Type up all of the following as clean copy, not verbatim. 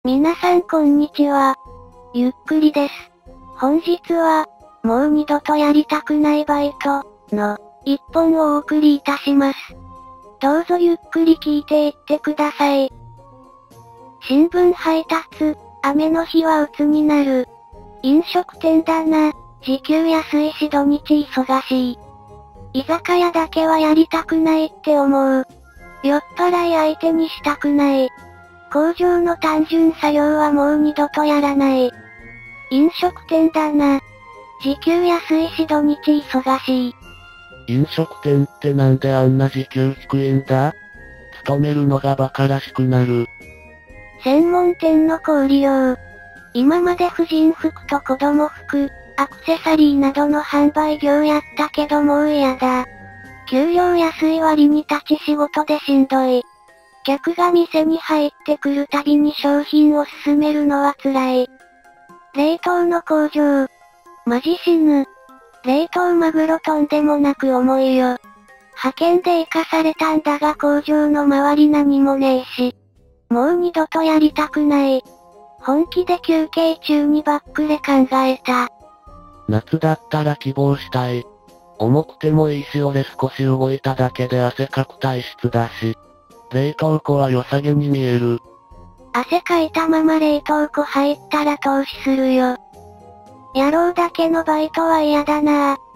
皆さんこんにちは。ゆっくりです。本日は、もう二度とやりたくないバイトの一本をお送りいたします。どうぞゆっくり聞いていってください。新聞配達、雨の日は鬱になる。飲食店だな、時給安いし土日忙しい。居酒屋だけはやりたくないって思う。酔っ払い相手にしたくない。工場の単純作業はもう二度とやらない。飲食店だな。時給安いし土日忙しい。 飲食店ってなんであんな時給低いんだ？勤めるのが馬鹿らしくなる。 専門店の小売業。今まで婦人服と子供服、アクセサリーなどの販売業やったけどもう嫌だ。給料安い割に立ち仕事でしんどい。客が店に入ってくるたびに商品を勧めるのは辛い。冷凍の工場。マジ死ぬ。冷凍マグロとんでもなく重いよ。派遣で生かされたんだが工場の周り何もねえし。もう二度とやりたくない。本気で休憩中にバックレ考えた。 夏だったら希望したい。重くてもいいし俺少し動いただけで汗かく体質だし。冷凍庫は良さげに見える。 汗かいたまま冷凍庫入ったら投資するよ。野郎だけのバイトは嫌だなぁ。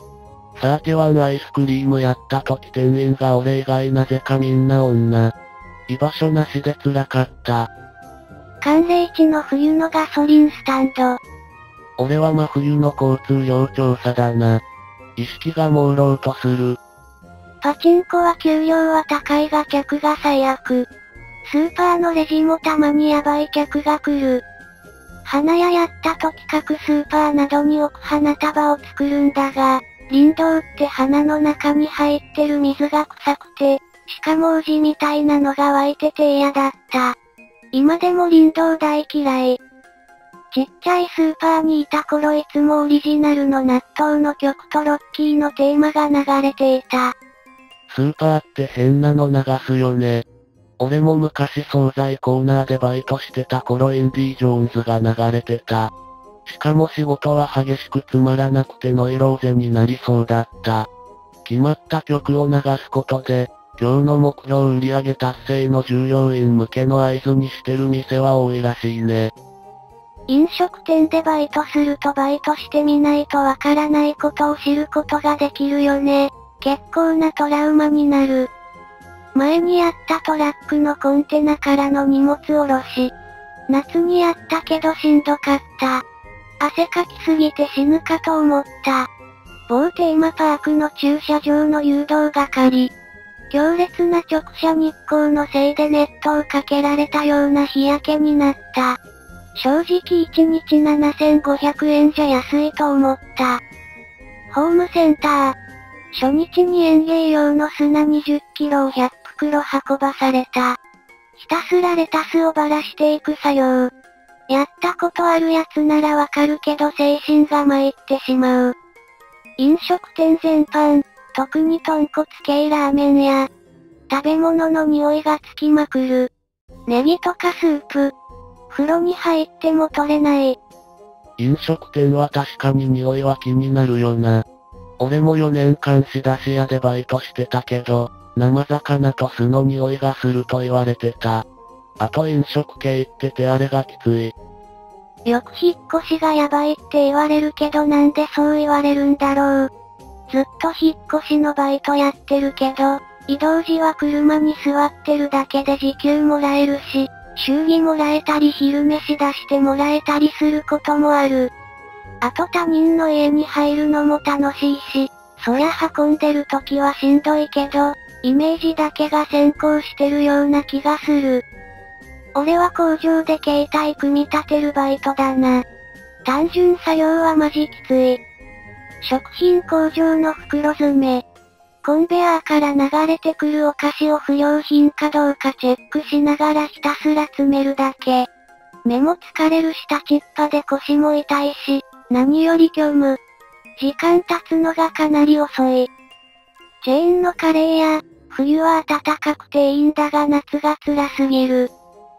31アイスクリームやった時店員が俺以外なぜかみんな女。居場所なしで辛かった。 寒冷地の冬のガソリンスタンド。 俺は真冬の交通量調査だな。意識が朦朧とする。 パチンコは給料は高いが客が最悪。スーパーのレジもたまにヤバい客が来る。花屋やった時各スーパーなどに置く花束を作るんだが、林道って花の中に入ってる水が臭くて、しかもウジみたいなのが湧いてて嫌だった。今でも林道大嫌い。ちっちゃいスーパーにいた頃いつもオリジナルの納豆の曲とロッキーのテーマが流れていた。 スーパーって変なの流すよね。俺も昔惣菜コーナーでバイトしてた頃インディ・ジョーンズが流れてた。しかも仕事は激しくつまらなくてノイローゼになりそうだった。決まった曲を流すことで、今日の目標売上達成の従業員向けの合図にしてる店は多いらしいね。 飲食店でバイトするとバイトしてみないとわからないことを知ることができるよね。結構なトラウマになる。前にやったトラックのコンテナからの荷物下ろし。夏にやったけどしんどかった。汗かきすぎて死ぬかと思った。某テーマパークの駐車場の誘導係。強烈な直射日光のせいで熱湯かけられたような日焼けになった。正直1日7500円じゃ安いと思った。ホームセンター。初日に園芸用の砂20キロを100袋運ばされた。ひたすらレタスをばらしていく作業。やったことあるやつならわかるけど精神が参ってしまう。飲食店全般、特に豚骨系ラーメンや、食べ物の匂いがつきまくる。ネギとかスープ。風呂に入っても取れない。 飲食店は確かに匂いは気になるよな。俺も4年間仕出し屋でバイトしてたけど、生魚と酢の匂いがすると言われてた。あと飲食系って手荒れがきつい。 よく引っ越しがやばいって言われるけどなんでそう言われるんだろう。ずっと引っ越しのバイトやってるけど、移動時は車に座ってるだけで時給もらえるし、祝儀もらえたり昼飯出してもらえたりすることもある。あと他人の家に入るのも楽しいし、そりゃ運んでる時はしんどいけど、イメージだけが先行してるような気がする。俺は工場で携帯組み立てるバイトだな。単純作業はマジきつい。食品工場の袋詰め。コンベヤーから流れてくるお菓子を不良品かどうかチェックしながらひたすら詰めるだけ。目も疲れるし立ちっぱで腰も痛いし、何より虚無。時間経つのがかなり遅い。チェーンのカレーや、冬は暖かくていいんだが夏が辛すぎる。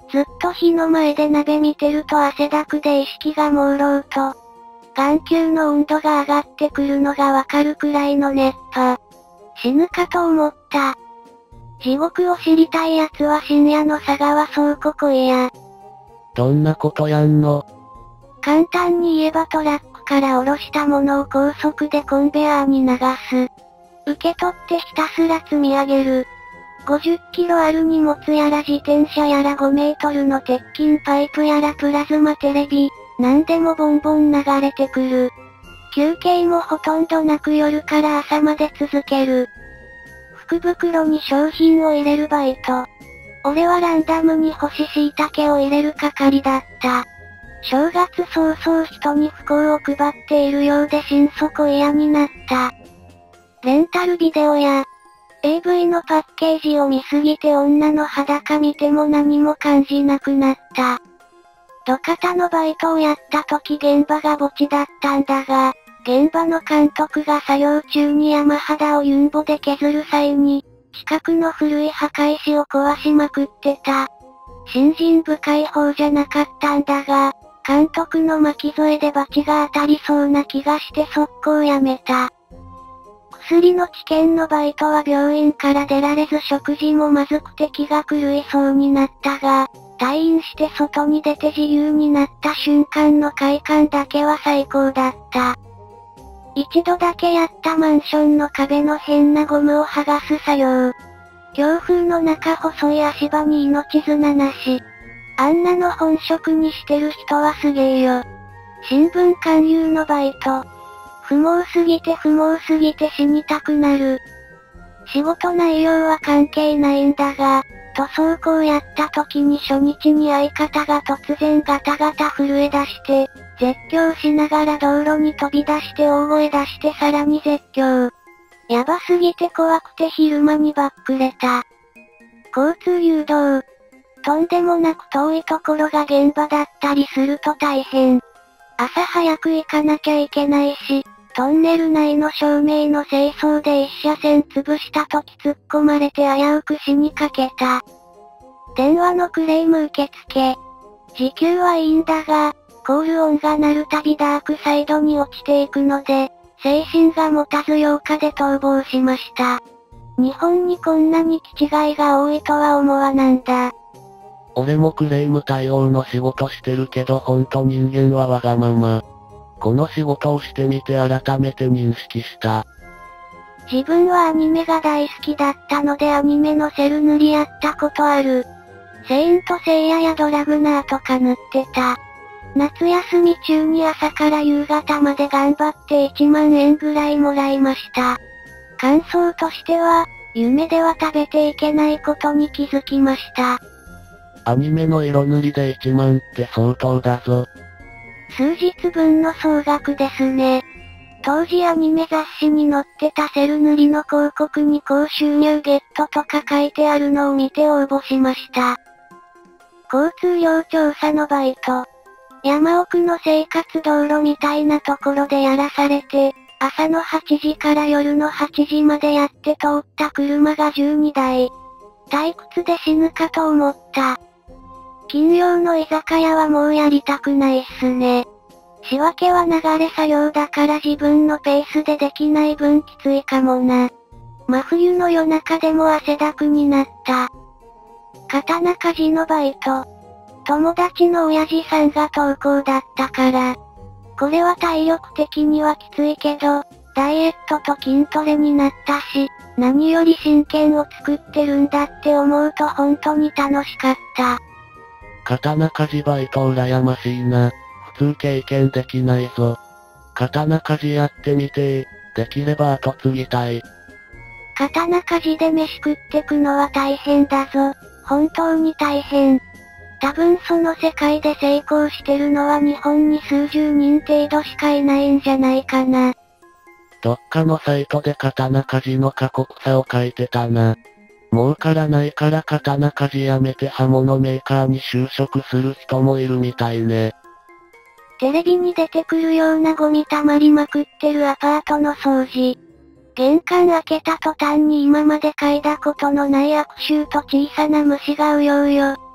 ずっと火の前で鍋見てると汗だくで意識が朦朧と、眼球の温度が上がってくるのがわかるくらいの熱波。死ぬかと思った。地獄を知りたい奴は深夜の佐川倉庫来いや。 どんなことやんの？ 簡単に言えばトラックから下ろしたものを高速でコンベアーに流す。受け取ってひたすら積み上げる。50キロある荷物やら自転車やら5メートルの鉄筋パイプやらプラズマテレビ、なんでもボンボン流れてくる。休憩もほとんどなく夜から朝まで続ける。福袋に商品を入れるバイト。俺はランダムに干し椎茸を入れる係だった。正月早々人に不幸を配っているようで心底嫌になった。レンタルビデオや、AV のパッケージを見すぎて女の裸見ても何も感じなくなった。土方のバイトをやった時現場が墓地だったんだが、現場の監督が作業中に山肌をユンボで削る際に、近くの古い墓石を壊しまくってた。信心深い方じゃなかったんだが、監督の巻き添えで罰が当たりそうな気がして速攻やめた。薬の治験のバイトは病院から出られず食事もまずくて気が狂いそうになったが、退院して外に出て自由になった瞬間の快感だけは最高だった。一度だけやったマンションの壁の変なゴムを剥がす作業。強風の中細い足場に命綱なし。あんなの本職にしてる人はすげえよ。新聞勧誘のバイト。不毛すぎて死にたくなる。仕事内容は関係ないんだが、塗装工やった時に初日に相方が突然ガタガタ震え出して、絶叫しながら道路に飛び出して大声出してさらに絶叫。やばすぎて怖くて昼間にバックれた。交通誘導。とんでもなく遠いところが現場だったりすると大変。朝早く行かなきゃいけないし、トンネル内の照明の清掃で一車線潰した時突っ込まれて危うく死にかけた。電話のクレーム受付。時給はいいんだが、コール音が鳴るたびダークサイドに落ちていくので、精神が持たず8日で逃亡しました。日本にこんなに気違いが多いとは思わなんだ。 俺もクレーム対応の仕事してるけどほんと人間はわがまま。この仕事をしてみて改めて認識した。 自分はアニメが大好きだったのでアニメのセル塗りやったことある。セイントセイヤやドラグナーとか塗ってた。夏休み中に朝から夕方まで頑張って1万円ぐらいもらいました。感想としては、夢では食べていけないことに気づきました。 アニメの色塗りで1万って相当だぞ。 数日分の総額ですね。当時アニメ雑誌に載ってたセル塗りの広告に高収入ゲットとか書いてあるのを見て応募しました。交通量調査のバイト。山奥の生活道路みたいなところでやらされて、朝の8時から夜の8時までやって通った車が12台。退屈で死ぬかと思った。金曜の居酒屋はもうやりたくないっすね。仕分けは流れ作業だから自分のペースでできない分きついかもな。真冬の夜中でも汗だくになった。刀鍛冶のバイト。友達の親父さんが登校だったから。これは体力的にはきついけど、ダイエットと筋トレになったし、何より真剣を作ってるんだって思うと本当に楽しかった。 刀鍛冶バイト羨ましいな。普通経験できないぞ。刀鍛冶やってみてできれば後継ぎたい。 刀鍛冶で飯食ってくのは大変だぞ。本当に大変。多分その世界で成功してるのは日本に数十人程度しかいないんじゃないかな。 どっかのサイトで刀鍛冶の過酷さを書いてたな。儲からないから刀鍛冶やめて刃物メーカーに就職する人もいるみたいね。 テレビに出てくるようなゴミ溜まりまくってるアパートの掃除。玄関開けた途端に今まで嗅いだことのない悪臭と小さな虫がうようよ。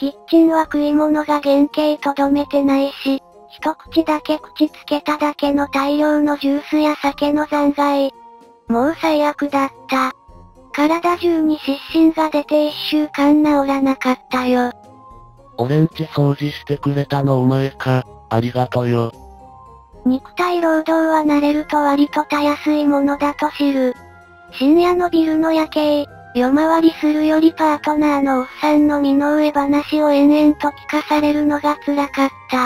キッチンは食い物が原型とどめてないし、一口だけ口つけただけの大量のジュースや酒の残骸。もう最悪だった。体中に湿疹が出て1週間治らなかったよ。 俺んち掃除してくれたのお前か、ありがとよ。 肉体労働は慣れると割とたやすいものだと知る。深夜のビルの夜景、夜回りするよりパートナーのおっさんの身の上話を延々と聞かされるのが辛かった。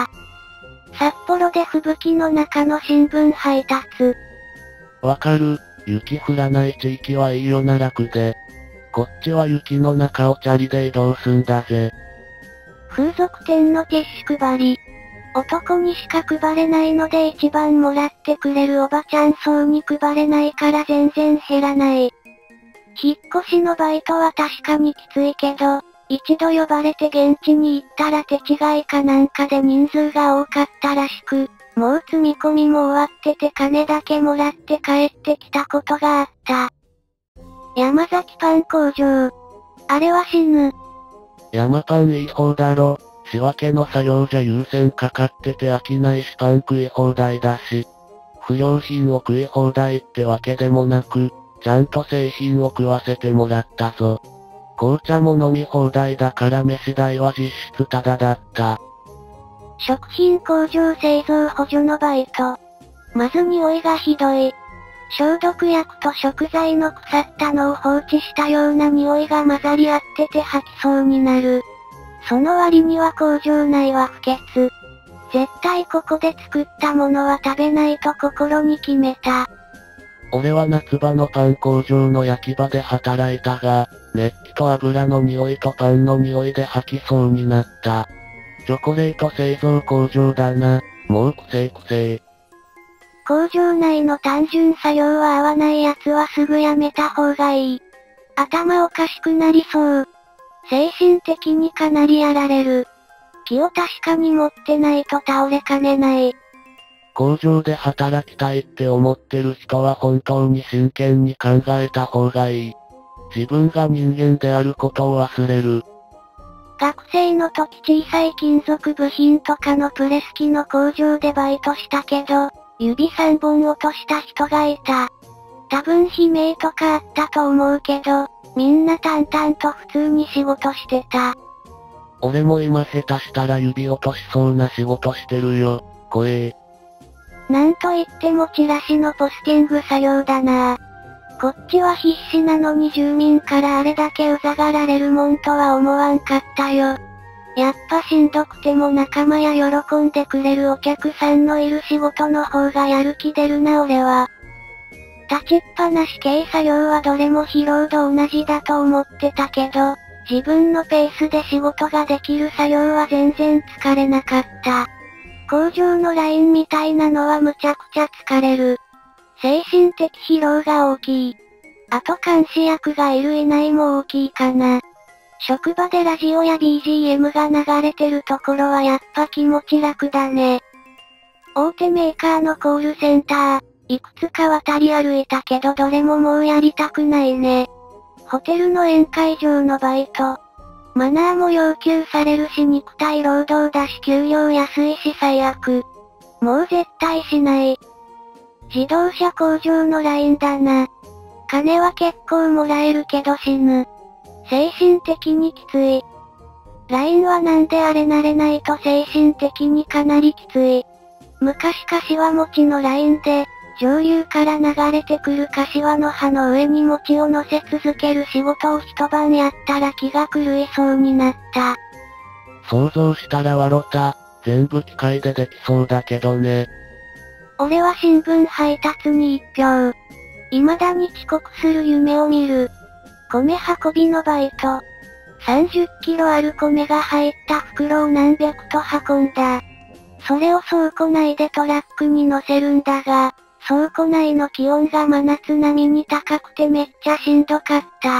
札幌で吹雪の中の新聞配達。 わかる、雪降らない地域はいいよな楽で。こっちは雪の中をチャリで移動すんだぜ。 風俗店のティッシュ配り。男にしか配れないので一番もらってくれるおばちゃん層に配れないから全然減らない。引っ越しのバイトは確かにきついけど、一度呼ばれて現地に行ったら手違いかなんかで人数が多かったらしく、もう積み込みも終わってて金だけもらって帰ってきたことがあった。山崎パン工場。あれは死ぬ。 山パンいい方だろ。仕分けの作業じゃ優先かかってて飽きないしパン食い放題だし。不良品を食い放題ってわけでもなく、ちゃんと製品を食わせてもらったぞ。紅茶も飲み放題だから飯代は実質タダだった。 食品工場製造補助のバイト。まず匂いがひどい。消毒薬と食材の腐ったのを放置したような匂いが混ざり合ってて吐きそうになる。その割には工場内は不潔。絶対ここで作ったものは食べないと心に決めた。 俺は夏場のパン工場の焼き場で働いたが、熱気と油の匂いとパンの匂いで吐きそうになった。チョコレート製造工場だな、もうくせえ。 工場内の単純作業は合わない奴はすぐやめた方がいい。頭おかしくなりそう。精神的にかなりやられる。気を確かに持ってないと倒れかねない。 工場で働きたいって思ってる人は本当に真剣に考えた方がいい。自分が人間であることを忘れる。 学生の時小さい金属部品とかのプレス機の工場でバイトしたけど、指3本落とした人がいた。多分悲鳴とかあったと思うけど、みんな淡々と普通に仕事してた。 俺も今下手したら指落としそうな仕事してるよ、怖え。 なんといってもチラシのポスティング作業だな。こっちは必死なのに住民からあれだけうざがられるもんとは思わんかったよ。やっぱしんどくても仲間や喜んでくれるお客さんのいる仕事の方がやる気出るな俺は。立ちっぱなし系作業はどれも疲労度同じだと思ってたけど、自分のペースで仕事ができる作業は全然疲れなかった。工場のラインみたいなのはむちゃくちゃ疲れる。精神的疲労が大きい。あと監視役がいるいないも大きいかな。職場でラジオや BGM が流れてるところはやっぱ気持ち楽だね。大手メーカーのコールセンター、いくつか渡り歩いたけどどれももうやりたくないね。ホテルの宴会場のバイト。マナーも要求されるし肉体労働だし給料安いし最悪。もう絶対しない。自動車工場のラインだな。金は結構もらえるけど死ぬ。精神的にきつい。ラインはなんであれ慣れないと精神的にかなりきつい。昔柏餅のラインで、上流から流れてくる柏の葉の上に餅を乗せ続ける仕事を一晩やったら気が狂いそうになった。 想像したら笑った。全部機械でできそうだけどね。 俺は新聞配達に一票。未だに遅刻する夢を見る。米運びのバイト。30キロある米が入った袋を何百と運んだ。それを倉庫内でトラックに乗せるんだが、倉庫内の気温が真夏並みに高くてめっちゃしんどかった。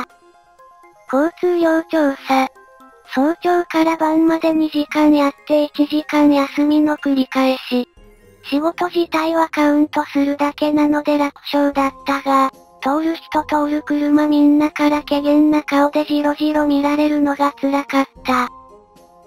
交通量調査。早朝から晩まで2時間やって1時間休みの繰り返し。仕事自体はカウントするだけなので楽勝だったが、通る人通る車みんなから怪訝な顔でじろじろ見られるのが辛かった。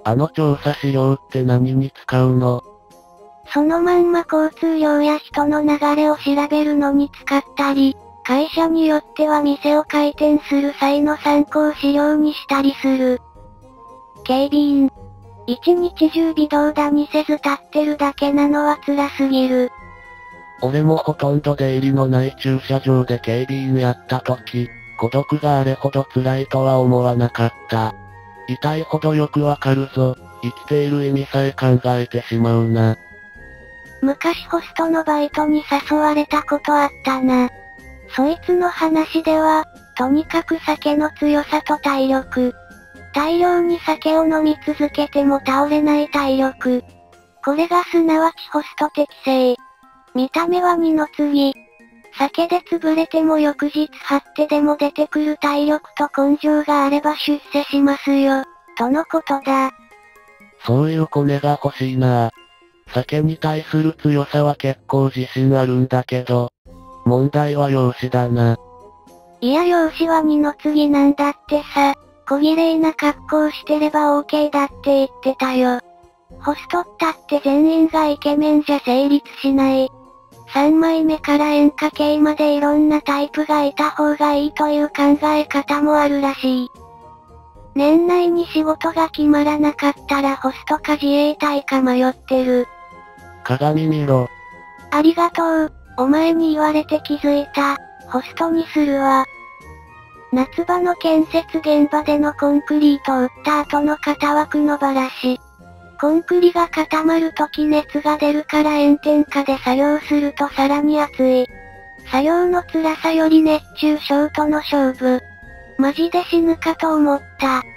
あの調査資料って何に使うの？ そのまんま交通量や人の流れを調べるのに使ったり、会社によっては店を開店する際の参考資料にしたりする。警備員。一日中微動だにせず立ってるだけなのは辛すぎる。 俺もほとんど出入りのない駐車場で警備員やった時、孤独があれほど辛いとは思わなかった。痛いほどよくわかるぞ。生きている意味さえ考えてしまうな。 昔ホストのバイトに誘われたことあったな。そいつの話では、とにかく酒の強さと体力。大量に酒を飲み続けても倒れない体力。これがすなわちホスト適性。見た目は二の次。酒で潰れても翌日張ってでも出てくる体力と根性があれば出世しますよ、とのことだ。 そういうコネが欲しいな。酒に対する強さは結構自信あるんだけど、問題は容姿だな。 いや容姿は二の次なんだってさ、小綺麗な格好をしてれば OK だって言ってたよ。ホストったって全員がイケメンじゃ成立しない。3枚目から演歌系までいろんなタイプがいた方がいいという考え方もあるらしい。年内に仕事が決まらなかったらホストか自衛隊か迷ってる。 鏡見ろ。 ありがとう。お前に言われて気づいた。ホストにするわ。夏場の建設現場でのコンクリートを打った後の型枠のばらし。コンクリが固まるとき熱が出るから炎天下で作業するとさらに暑い。作業の辛さより熱中症との勝負。マジで死ぬかと思った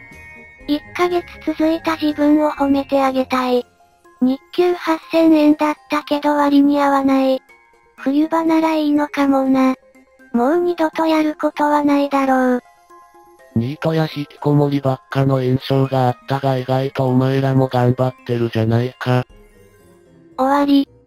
。1ヶ月続いた自分を褒めてあげたい。日給8000円だったけど割に合わない。冬場ならいいのかもな。もう二度とやることはないだろう。 ニートや引きこもりばっかの印象があったが意外とお前らも頑張ってるじゃないか。 終わり。